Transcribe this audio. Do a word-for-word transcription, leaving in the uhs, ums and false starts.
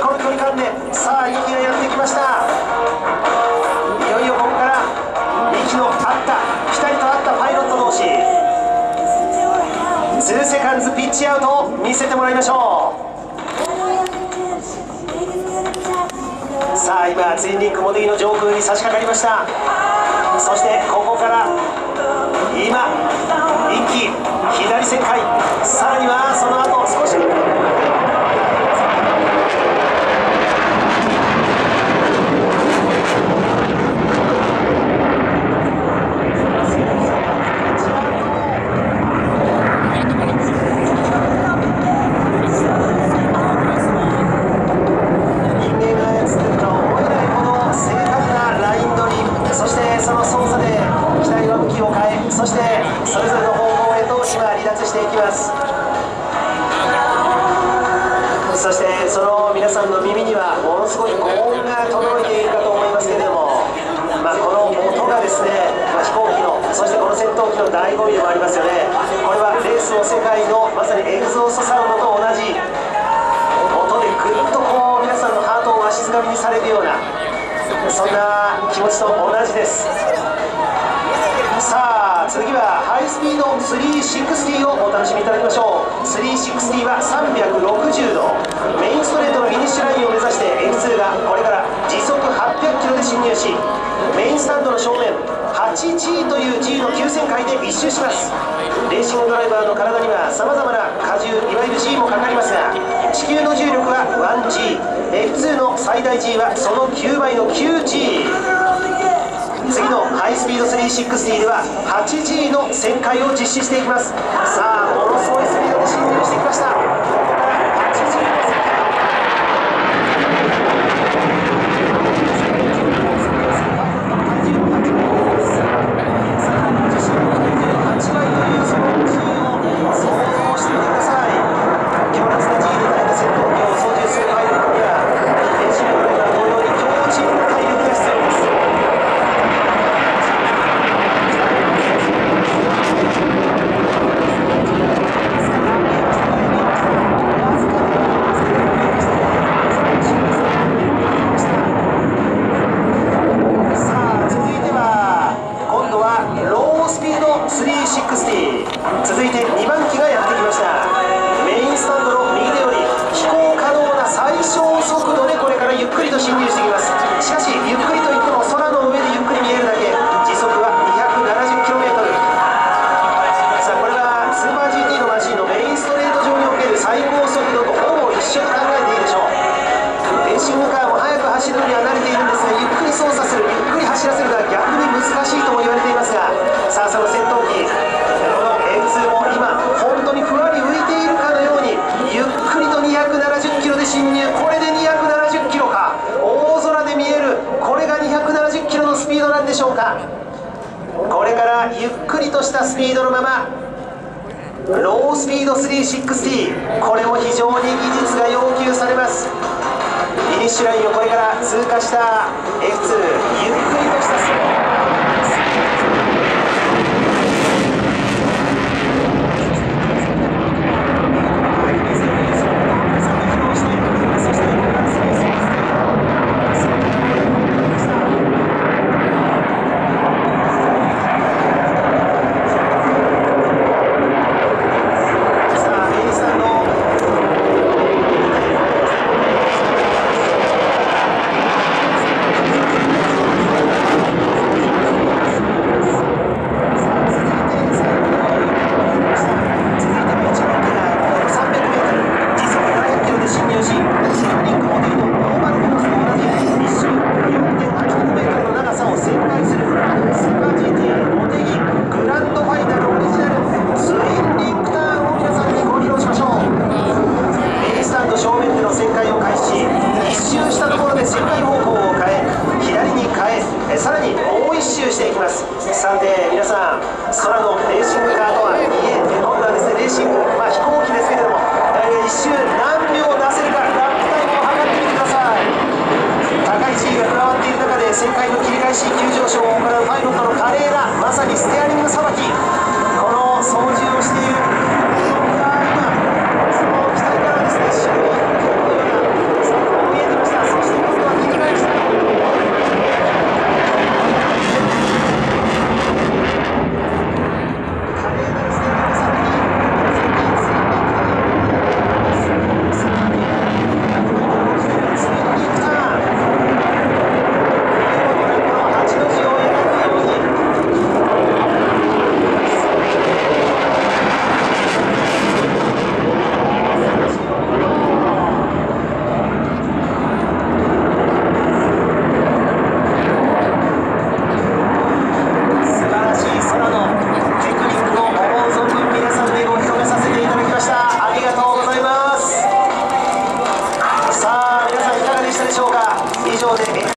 この距離感でさあにきがやってきました。いよいよここから息の合ったピタリと合ったパイロット同士にセカンズピッチアウトを見せてもらいましょう。さあ今ツインリンク茂木の上空に差し掛かりました。そしてここから今一気左旋回、さらにはその後少しそしてそれぞれの方向へと今離脱していきます。そしてその皆さんの耳にはものすごい高音が届いているかと思いますけれども、まあ、この音がですね、まあ、飛行機のそしてこの戦闘機の醍醐味でもありますよね。これはレースの世界のまさにエグゾーストサウンドと同じ音でぐっとこう皆さんのハートをわしづかみにされるようなそんな気持ちと同じです。さあ次はハイスピードスリーシックスティーをお楽しみいただきましょう。スリーシックスティーはさんびゃくろくじゅうどメインストレートのフィニッシュラインを目指して エフツー がこれから時速はっぴゃくキロで進入し、メインスタンドの正面 はちジー という G の急旋回で一周します。レーシングドライバーの体にはさまざまな荷重いわゆる G もかかりますが、地球の重力は ワンジー、 エフツー の最大 G はそのきゅうばいの きゅうジー。次のハイスピードスリーシックスティーでは はちジー の旋回を実施していきます。さあものすごいスピードで進入してきました。ここからはちジーの旋回はちばいというその G を想像してみてください。強烈な G で耐えた戦闘機を操縦するパイロットには電子力が同様に強靭な体力が必要です。続いてにばん機がやってきました。メインスタンドの右手より飛行可能な最小速度でこれからゆっくりと進入してきます。しかしゆっくりといっても空の上でゆっくり見えるだけ、時速は にひゃくななじゅっキロメートル。 さあこれはスーパー ジーティー のマシンのメインストレート上における最高速度とほぼ一緒と考えていいでしょう。レーシングカーも速く走るのには慣れているんですが、ゆっくり操作する、ゆっくり走らせるが逆に難しいとも言われていますが、さあその戦闘機も今本当にふわり浮いているかのようにゆっくりとにひゃくななじゅっキロで進入。これでにひゃくななじゅっキロか、大空で見えるこれがにひゃくななじゅっキロのスピードなんでしょうか。これからゆっくりとしたスピードのままロースピードスリーシックスティー、これも非常に技術が要求されます。フィニッシュラインをこれから通過した エフツー、 ゆっくりとしたスピードさらにもう一周していきます。さて皆さん、空のレーシングカーとはいえ、今度はですねレーシング、まあ、飛行機ですけれども、えー、一周何秒出せるかラップタイムを測ってみてください。高い G が加わっている中で旋回の切り返し急上昇を行うパイロットの華麗なまさにステアリングさばき、この操縦をしている